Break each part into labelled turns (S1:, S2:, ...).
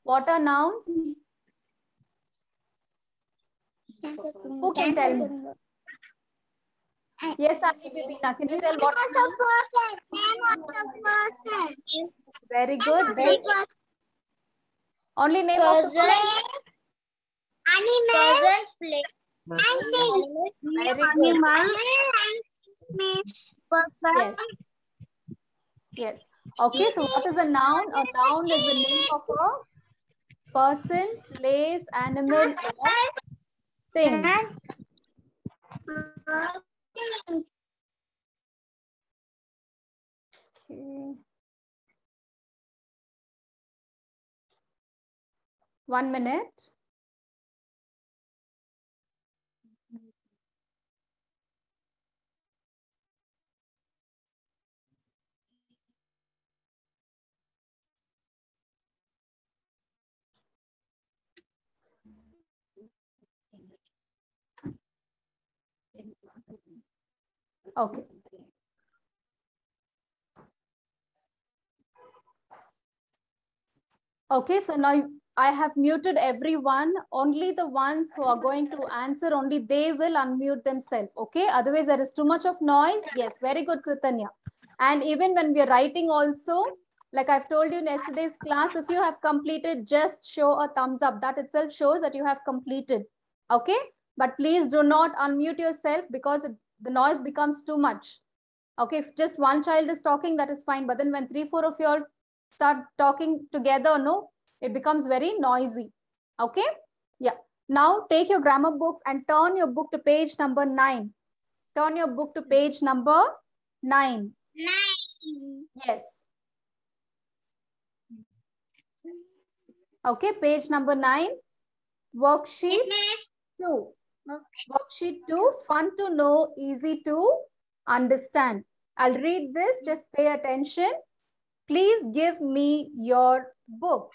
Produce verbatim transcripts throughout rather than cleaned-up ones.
S1: What are nouns? Who can tell me? Yes, Asibibina, can you tell what? Very good. Then only name of the person.
S2: Animal. Place.
S1: Very good. Yes. Yes. Okay, so what is a noun? A noun is the name of a person, place, animal, or thing. Okay. One minute. Okay. Okay, so now I have muted everyone. Only the ones who are going to answer, only they will unmute themselves. Okay, otherwise there is too much of noise. Yes, very good, Kritanya. And even when we are writing also, like I've told you in yesterday's class, if you have completed, just show a thumbs up. That itself shows that you have completed. Okay, but please do not unmute yourself because it, the noise becomes too much. Okay, if just one child is talking, that is fine. But then when three, four of you all start talking together, no, it becomes very noisy. Okay, yeah. Now take your grammar books and turn your book to page number nine. Turn your book to page number nine.
S2: Nine.
S1: Yes. Okay, page number nine. Worksheet
S2: Yes,
S1: two.
S2: okay.
S1: Worksheet two, fun to know, easy to understand. I'll read this, just pay attention. Please give me your book.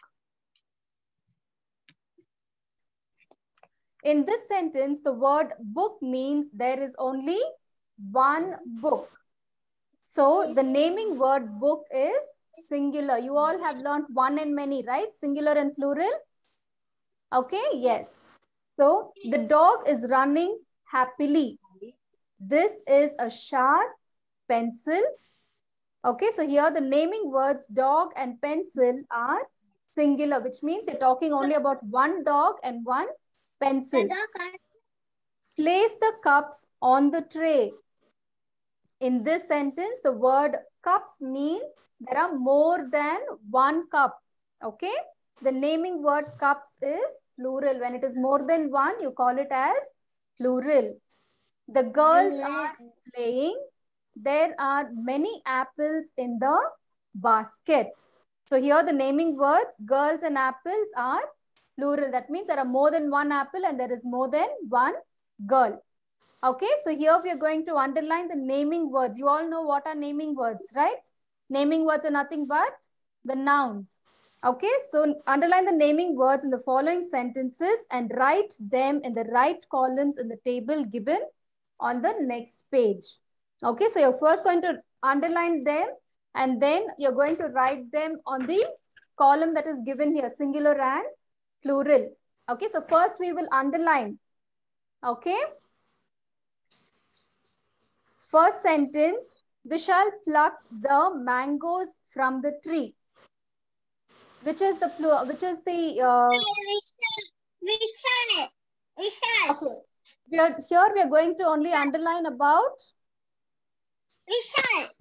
S1: In this sentence, the word book means there is only one book. So the naming word book is singular. You all have learned one and many, right? Singular and plural. Okay, yes. So the dog is running happily. This is a sharp pencil. Okay, so here the naming words dog and pencil are singular, which means you're talking only about one dog and one pencil. Place the cups on the tray. In this sentence, the word cups means there are more than one cup. Okay, the naming word cups is plural. When it is more than one, you call it as plural. The girls are playing. There are many apples in the basket. So here the naming words girls and apples are plural. That means there are more than one apple and there is more than one girl. Okay, so here we are going to underline the naming words. You all know what are naming words, right? Naming words are nothing but the nouns. Okay, so underline the naming words in the following sentences and write them in the right columns in the table given on the next page. Okay, so you're first going to underline them and then you're going to write them on the column that is given here, singular and plural. Okay, so first we will underline. Okay. First sentence, Vishal plucked the mangoes from the tree. Which is the plural? Which is the uh...
S2: Vishal. Vishal.
S1: Okay. We are here. We are going to only underline about
S2: Vishal.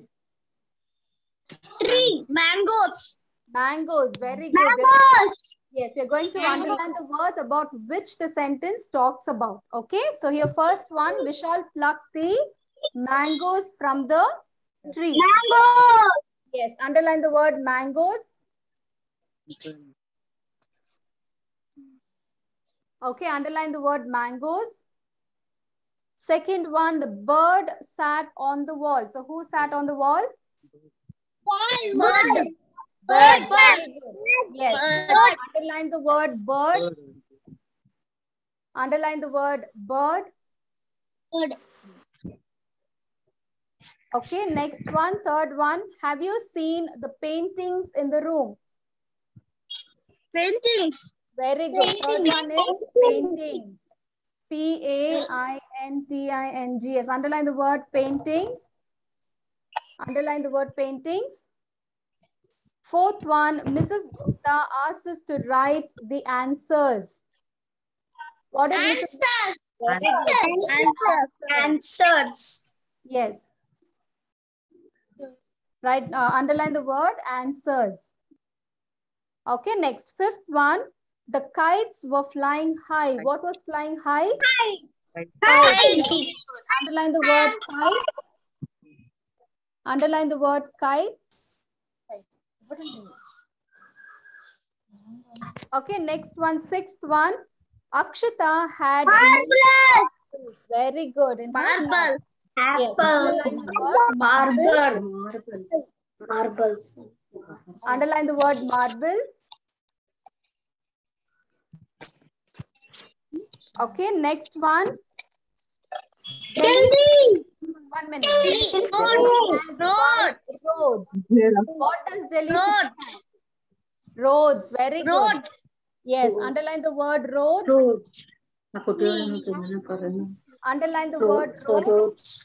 S2: Tree. Mangoes.
S1: Mangoes. Very good.
S2: Mangoes.
S1: Yes, we are going to
S2: Mangoes.
S1: underline the words about which the sentence talks about. Okay. So here, first one, Vishal plucked the mangoes from the tree.
S2: Mangoes.
S1: Yes, underline the word mangoes. Okay, underline the word mangoes. Second one, the bird sat on the wall. So who sat on the wall?
S2: Wall. Bird.
S1: Bird.
S2: Bird.
S1: Bird. Yes.
S2: Bird.
S1: Underline the word bird. Underline the word bird.
S2: Bird.
S1: Okay, next one, third one. Have you seen the paintings in the room?
S2: Paintings.
S1: Very good. Third
S2: Paintings.
S1: one is paintings. P A I N T I N G S. Underline the word paintings. Underline the word paintings. Fourth one, Missus Gupta asks us to write the answers. What is Missus
S2: Answers.
S1: Very good.
S2: Answers. Answers.
S1: Yes. Right. Uh, underline the word answers. Okay. Next, fifth one. The kites were flying high. What was flying high?
S2: Kites.
S1: Underline the word kites. Underline the word kites. Okay. Next one. Sixth one. Akshita had
S2: Marbles.
S1: very good. In
S2: Marble.
S1: Yes.
S2: Apple.
S1: Underline the word marble.
S2: Marbles.
S1: Underline the word marbles. Okay, next one. Delhi. One minute. Delhi has
S2: Road.
S1: roads. What does Delhi
S2: Road.
S1: have? Roads. Very good.
S2: Road.
S1: Yes, underline the word roads.
S2: Road.
S1: Underline the word roads.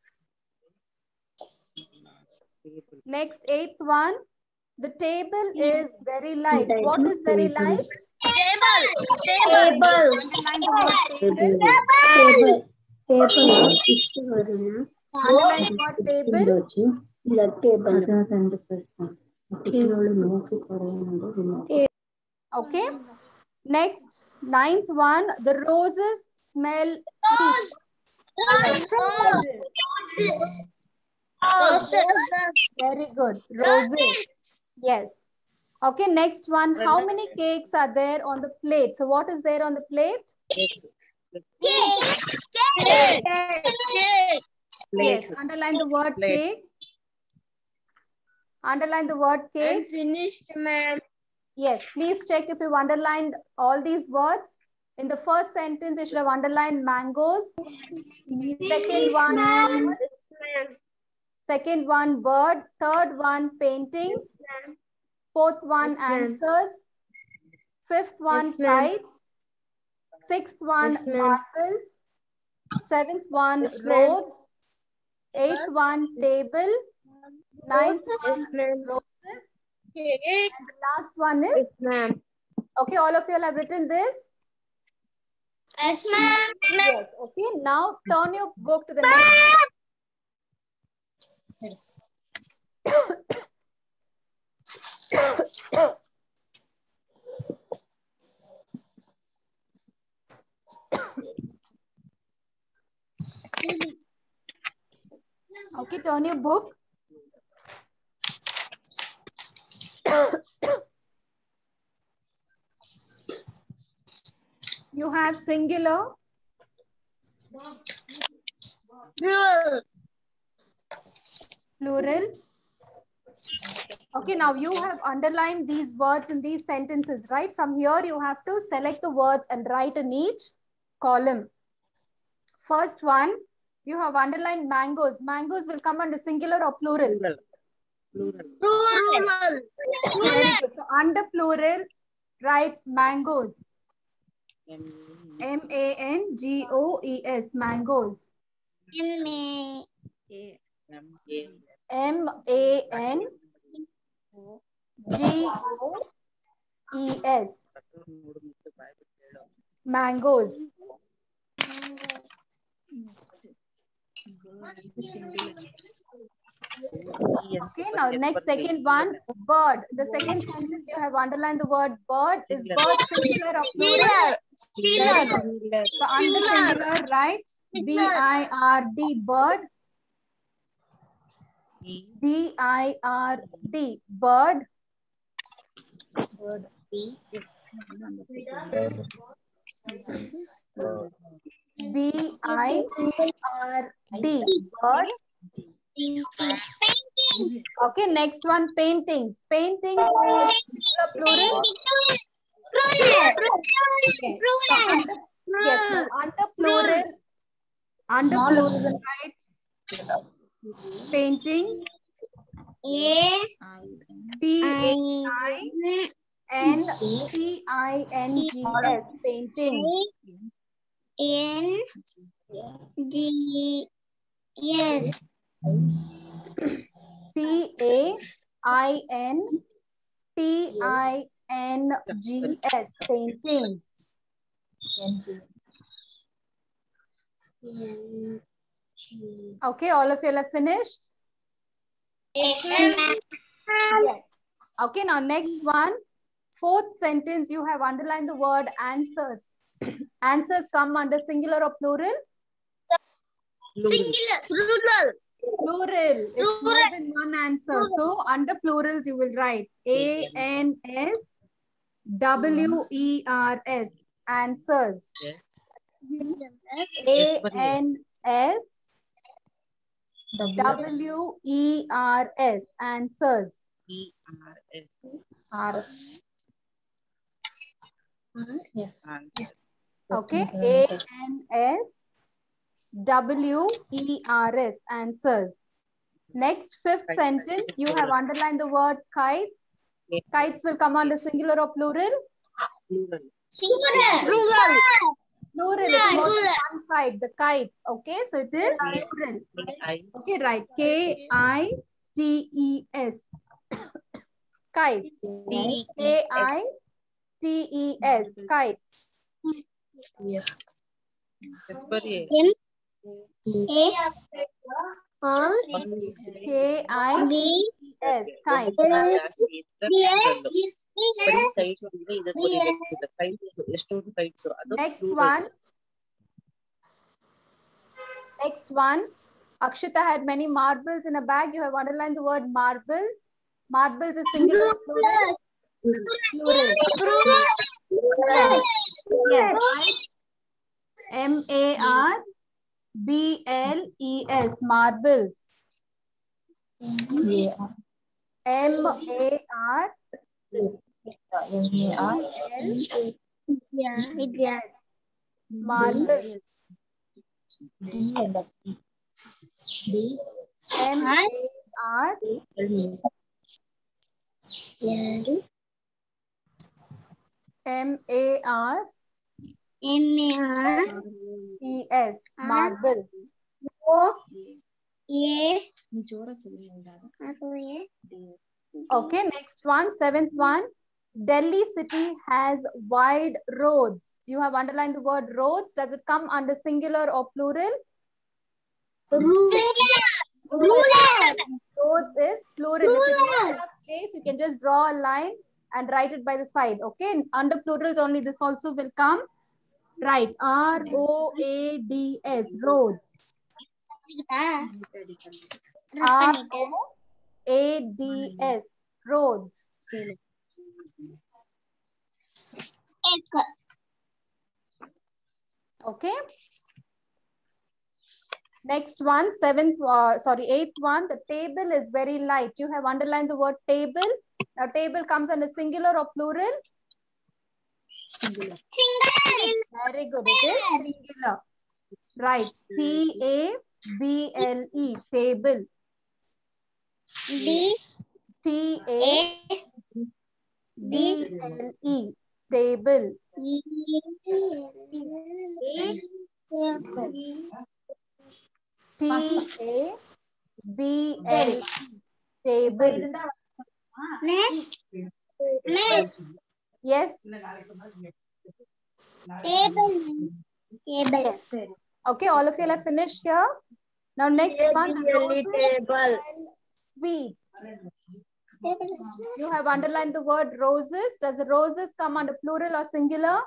S1: Next, eighth one. The table is very light. What is very light?
S2: Table. Table.
S1: Underline the word table.
S2: Table.
S1: Underline the word table. Okay. Next, ninth one. The roses smell sweet.
S2: Roses. Roses.
S1: Very good. Roses. Yes. Okay, next one. How many cakes are there on the plate? So what is there on the plate?
S2: Cake. Cake. Cake.
S1: Yes. Underline the word cakes. Underline the word cake.
S2: I'm finished, ma'am.
S1: Yes. Please check if you've underlined all these words. In the first sentence, you should have underlined mangoes. Second one, bird. Second one, bird. Third one, paintings. Fourth one,
S2: Yes, ma'am.
S1: answers. Fifth one,
S2: Yes, ma'am.
S1: kites. Sixth one,
S2: Yes, ma'am.
S1: marbles. Seventh one,
S2: Yes, ma'am.
S1: roads. Eighth one, table. Ninth one,
S2: Yes, ma'am.
S1: roses.
S2: Cake.
S1: And the last one is,
S2: Yes, ma'am.
S1: okay, all of you have written this?
S2: Yes, ma'am.
S1: Yes, okay. Now turn your book to the next. Okay, turn your book. You have singular,
S2: Plural.
S1: plural. Okay, now you have underlined these words in these sentences, right? From here, you have to select the words and write in each column. First one, you have underlined mangoes. Mangoes will come under singular or plural?
S2: Plural. Plural.
S1: Very good. So under plural, write mangoes. M A N G O E S, mangoes. M A N G O E S, mangoes. Okay, now next second one, bird. The second sentence you have underlined the word bird. Is bird singular or plural? Very good. So under singular, right? B I R D, bird. B I R D, bird. B I R D, bird. Okay, next one, paintings. Paintings is plural. Yes, so under plural, under plural, right? Paintings.
S2: A
S1: P A I N T I N G S. Paintings.
S2: N G S.
S1: P A I N T I N G S. Paintings. Okay, all of you have finished?
S2: Yes.
S1: Yes. Okay, now next one. Fourth sentence, you have underlined the word answers. Answers come under singular or plural?
S2: Singular. Plural.
S1: Plural. It's more than one answer. So under plurals, you will write A N S W E R S. Answers.
S3: Yes.
S1: A N S W E R S. Answers.
S3: E R S.
S2: R S. Yes.
S3: Answer.
S1: Okay. A N S W E R S. Answers. Next, fifth sentence, you have underlined the word kites. Kites will come under singular or plural?
S3: Plural.
S2: Singular. Plural.
S1: Plural. It's more than one kite. The kites. Okay, so it is plural.
S3: I.
S1: Okay, right. K I T E S. Kites. K I T E S. Kites.
S2: Yes.
S3: Yes, but yeah.
S2: M A R
S1: K I T E S. Kites. Next one. Next one. Akshita had many marbles in a bag. You have underlined the word marbles. Marbles is singular or plural? Plural. Yes. Yes. M A R B L E S. Marbles.
S2: Yeah.
S1: M A R B L
S2: Yeah. Yeah.
S1: Marbles. M A R M A R
S2: M A R
S1: E S. Marbles.
S2: O A.
S1: Okay, next one, seventh one. Delhi city has wide roads. You have underlined the word roads. Does it come under singular or plural?
S2: Ruler.
S1: Roads is plural. If you don't have place, you can just draw a line and write it by the side. Okay, and under plurals only this also will come. Right, R O A D S, roads. R O A D S, roads. Okay. Next one, seventh, uh, sorry, eighth one. The table is very light. You have underlined the word table. Now, table comes under singular or plural?
S2: Singular.
S1: Very good. It is singular. Right. T A B L E, table.
S2: B
S1: T A B L E, table. T A B L E, table.
S2: Next. Next.
S1: Yes.
S2: Table. Table.
S1: Yes. Okay, all of you have finished here. Now, next one, the roses smell sweet. You have underlined the word roses. Does the roses come under plural or singular?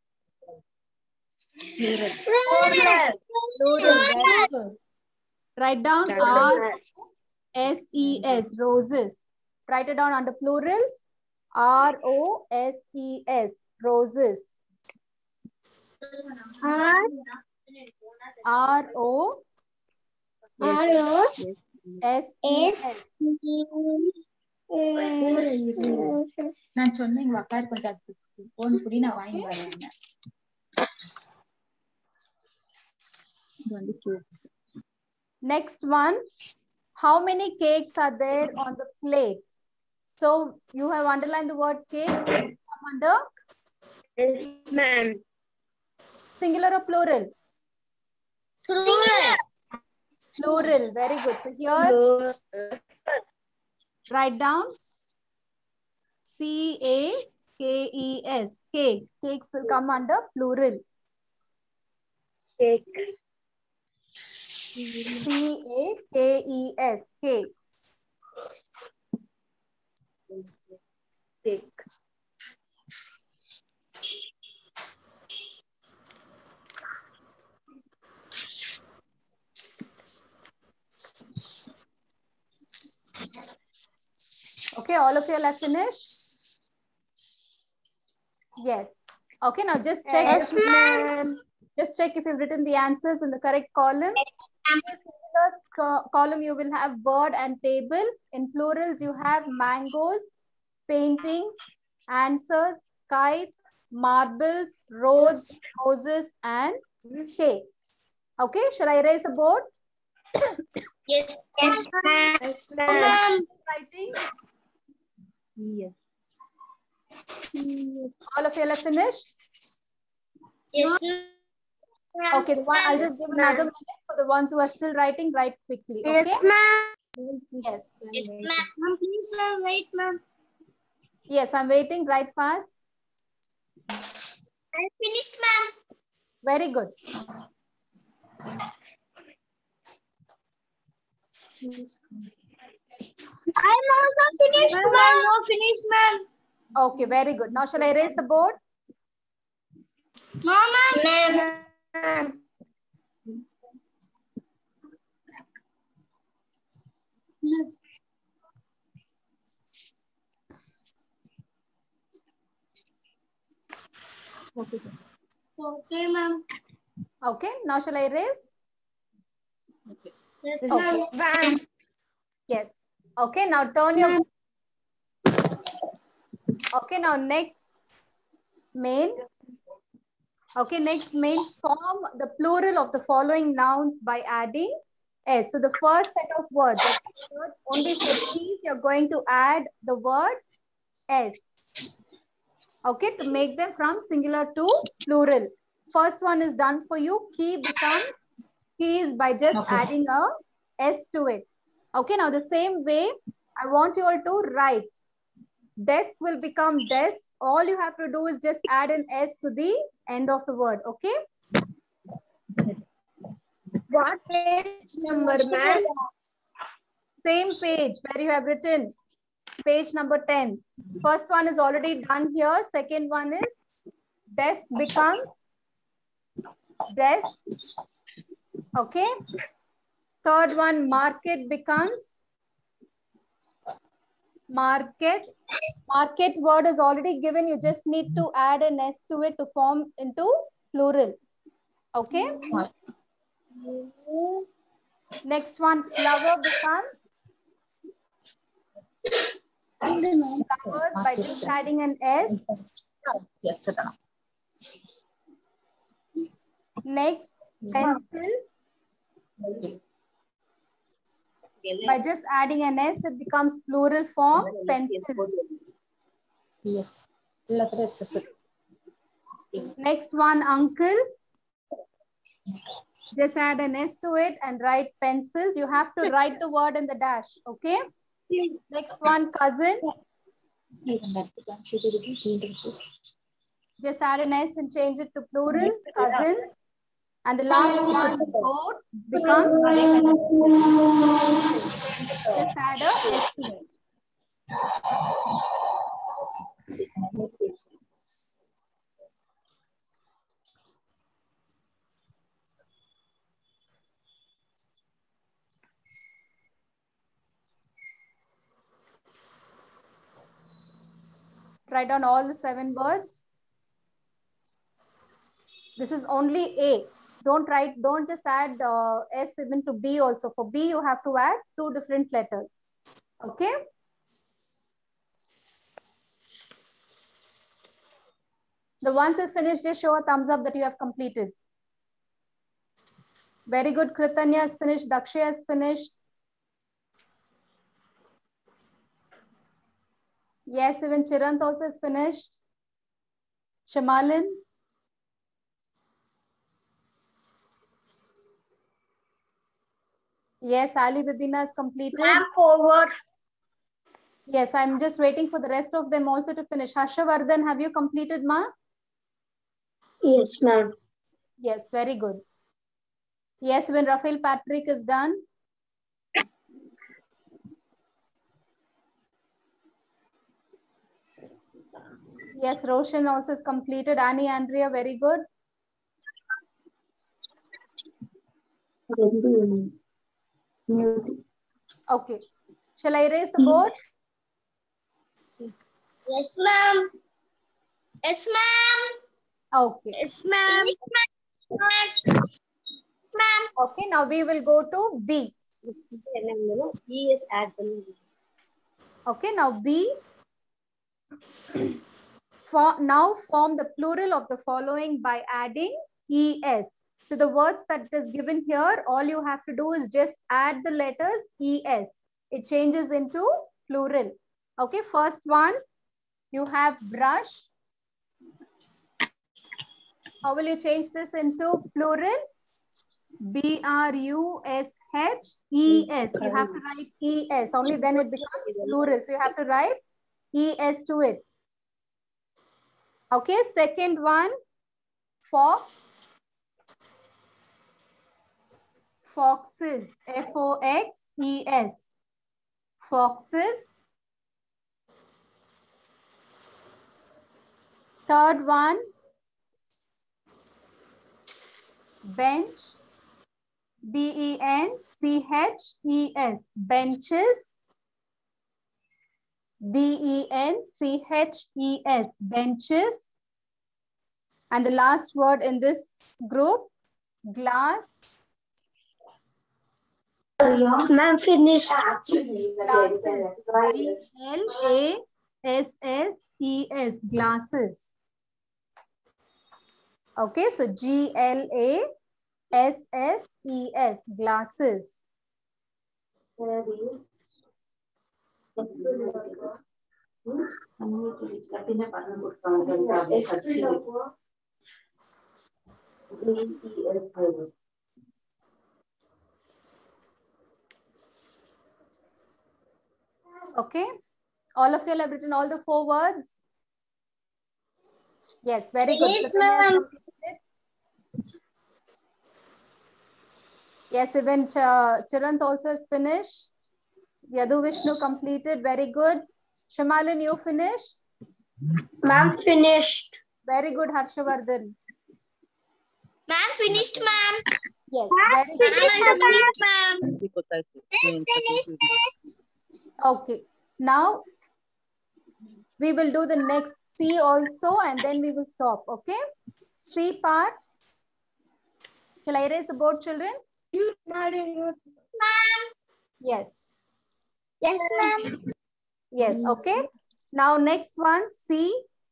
S2: Plural.
S1: Plural. Very good. Write down R O S E S, roses. Write it down under plurals. R O S E S, roses.
S2: R
S1: R O
S2: R O
S1: S E S.
S2: S நான் சொன்னேன் இங்க உட்கார் கொஞ்சம் phone புடி நான் வாங்கி வரேன் இது வந்து cakes.
S1: Next one. How many cakes are there on the plate? So you have underlined the word cakes. It will come under?
S4: Yes, ma'am.
S1: Singular or plural?
S4: Singular.
S1: Plural. Very good. So here, write down C A K E S. Cakes. Cakes will come under plural.
S4: Cake.
S1: C A K E S. Cakes.
S4: Cake.
S1: Okay, all of you have finished? Yes. Okay, now just check.
S4: Yes,
S1: if you,
S4: ma'am.
S1: just check if you've written the answers in the correct column. In the singular co column, you will have bird and table. In plurals, you have mangoes, paintings, answers, kites, marbles, roads, houses, and cakes. Okay, shall I erase the board?
S4: Yes, yes, ma'am. Yes, ma'am.
S1: Writing.
S2: Yes.
S1: All of you have finished?
S4: Yes, ma'am.
S1: Okay, the one, I'll just give another minute for the ones who are still writing. Write quickly.
S4: Yes,
S1: Okay.
S4: ma'am.
S1: Yes.
S4: Yes, ma'am. Please, ma'am. Wait, ma'am.
S1: Yes, I'm waiting. Write fast.
S4: I finished, ma'am.
S1: Very good.
S4: I'm also finished, ma'am. I'm not finished, ma'am.
S1: Okay, very good. Now, shall I erase the board?
S4: No, ma'am. Ma'am. Okay, ma'am.
S1: Okay, now shall I erase?
S4: Yes,
S1: Okay.
S4: ma'am.
S1: Yes. Okay, now turn your. Okay, now next main. Okay, next main, form the plural of the following nouns by adding S. So the first set of words, only for these, you're going to add the word S. Okay, to make them from singular to plural. First one is done for you. Key becomes keys by just
S2: Okay.
S1: adding a S to it. Okay, now the same way, I want you all to write. Desk will become desk. All you have to do is just add an S to the end of the word. Okay.
S4: What page number, ma'am?
S1: Same page where you have written page number ten. First one is already done here. Second one is desk becomes desk. Okay. Third one, market becomes markets. Market word is already given. You just need to add an S to it to form into plural. Okay. Next one, flower becomes flowers by just adding an S.
S2: Yes,
S1: Next, pencil. By just adding an S, it becomes plural form, pencils.
S2: Yes.
S1: Next one, uncle. Just add an S to it and write pencils. You have to write the word in the dash, okay? Next one, cousin. Just add an S and change it to plural, cousins. And the last one, goat, becomes, just add a S to it. Write down all the seven words. This is only A. Don't write, don't just add uh, S even to B also. For B, you have to add two different letters. Okay. The ones who finished, just show a thumbs up that you have completed. Very good. Kritanya has finished. Dakshay has finished. Yes, even Chirant also is finished. Shamalin? Yes, Ali Bibina is completed.
S4: Ma'am, over.
S1: Yes, I'm just waiting for the rest of them also to finish. Harshavardhan, have you completed, ma?
S4: Yes, ma'am.
S1: Yes, very good. Yes, when Rafael Patrick is done. Yes, Roshan also is completed. Annie, Andrea, very good. Okay. Shall I raise the board?
S4: Yes, ma'am. Yes, ma'am.
S1: Okay.
S4: Yes, ma'am. Ma'am.
S1: Okay, now we will go to B.
S4: E is add.
S1: Okay, now B. For, now form the plural of the following by adding es. To the words that is given here, all you have to do is just add the letters es. It changes into plural. Okay, first one, you have brush. How will you change this into plural? B R U S H E S. You have to write E S. Only then it becomes plural. So you have to write E S to it. Okay, second one, fox. Foxes. F O X E S. Foxes. Third one, bench. B E N C H E S. Benches. B E N C H E S. Benches. And the last word in this group, glass.
S4: Ma'am, finished.
S1: Glasses. G L A S S E S. Glasses. Okay, so G L A S S E S. Glasses. Okay, all of you have written all the four words. Yes, very good.
S4: Yes,
S1: Pratanya has
S4: ma'am.
S1: completed. Yes, even Ch Chirant also is finished. Yadu Vishnu completed. Very good. Shamalin, you finished?
S4: Ma'am, finished.
S1: Very good, Harshavardhan.
S4: Ma'am, finished, ma'am.
S1: Yes, very good.
S4: Finished, ma'am.
S1: Okay, now we will do the next C also and then we will stop. Okay, C part. Shall I erase the board, children?
S4: Ma'am.
S1: Yes.
S4: Yes, ma'am.
S1: Yes, okay. Now next one, C.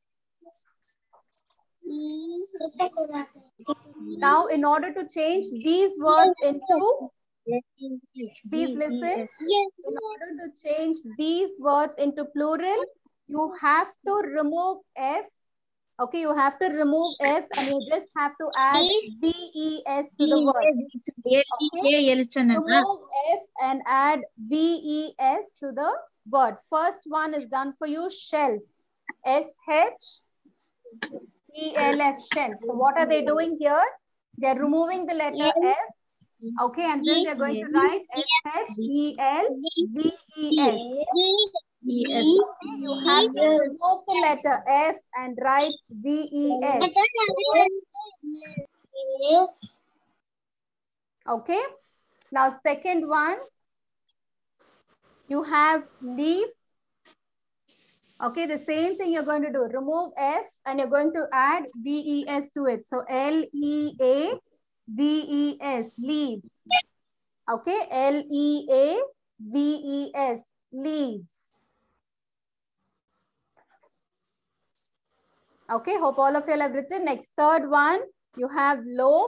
S1: Now in order to change these words into, please listen. In order to change these words into plural, you have to remove F. Okay, you have to remove F and you just have to add V E S to the word. Okay? Remove F and add V E S to the word. First one is done for you, shelf. S H E L F, shelf. So what are they doing here? They are removing the letter F. Okay, and then they are going to write S H E L V E S.
S4: Yes.
S1: Okay, you have to remove the letter F and write V E S. Okay, now second one, you have leaf. Okay, the same thing you're going to do. Remove F and you're going to add V E S to it. So L E A V E S, leaves. Okay, L E A V E S, leaves. Okay, hope all of you have written. Next, third one, you have loaf.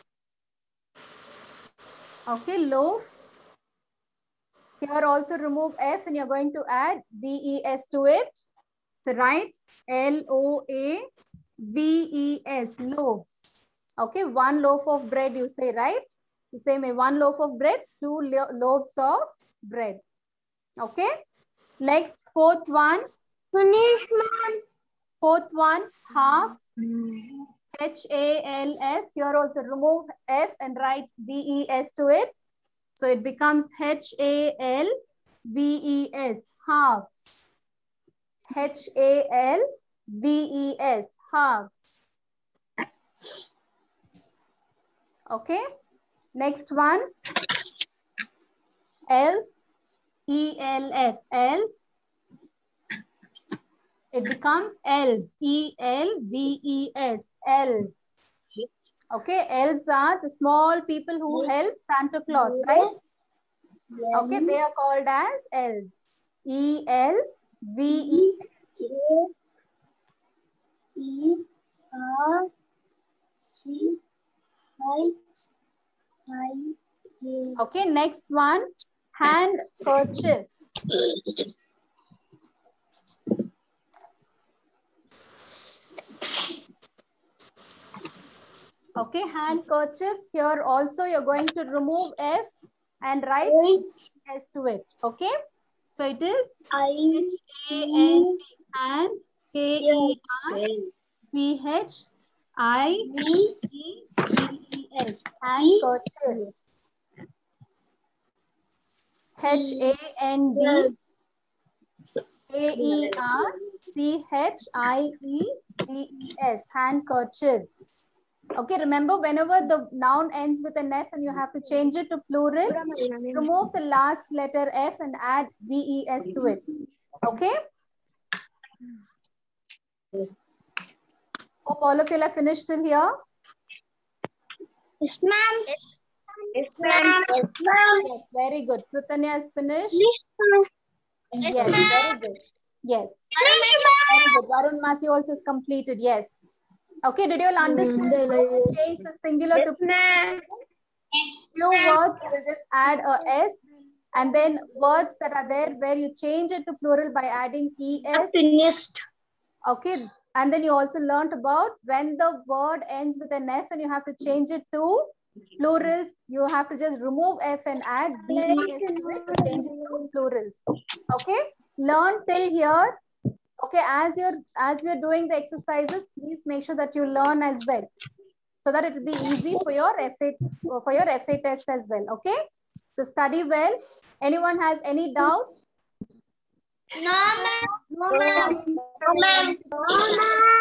S1: Okay, loaf. Here also remove F and you're going to add V E S to it. So write L O A V E S, loaves. Okay, one loaf of bread you say, right? You say me one loaf of bread, two lo loaves of bread. Okay. Next, fourth one.
S4: Finish, ma'am.
S1: Fourth one, half. H A L S. Here also remove F and write V E S to it. So it becomes H A L V E S, halves. H A L V E S, halves. Okay. Next one. Elf. E L F, elf. It becomes elves. E L V E S, elves. Okay, elves are the small people who help Santa Claus, right? Okay, they are called as elves. E L V E
S4: J E R C H I A.
S1: Okay, next one, handkerchief. Okay, handkerchief. Here also you're going to remove F and write S to it. Okay, so it is
S4: I
S1: H A N D, hand, K E R P H I E E E S, handkerchiefs. H A N D K E R C H I E D E S, handkerchiefs. Okay, remember whenever the noun ends with an F and you have to change it to plural, remove the last letter F and add V E S to it. Okay? Hope all of you have finished till here.
S4: Yes, ma'am. Yes, ma'am. Yes, ma'am.
S1: Yes, very good. Pritanya has finished.
S4: Yes, ma'am.
S1: Yes, very good. Yes. Very good. Varun Matthew also is completed. Yes. Okay, did you all understand how to change the singular to plural? Few words, you will just add a S, and then words that are there where you change it to plural by adding E S.
S4: Finished.
S1: Okay, and then you also learnt about when the word ends with an F and you have to change it to plurals, you have to just remove F and add B E S to it to change it to plurals. Okay, learn till here. Okay, as you're as we're doing the exercises, please make sure that you learn as well, so that it will be easy for your F A for your F A test as well. Okay, so study well. Anyone has any doubt?
S4: No, ma'am. No, ma'am. No, ma'am. No, ma'am.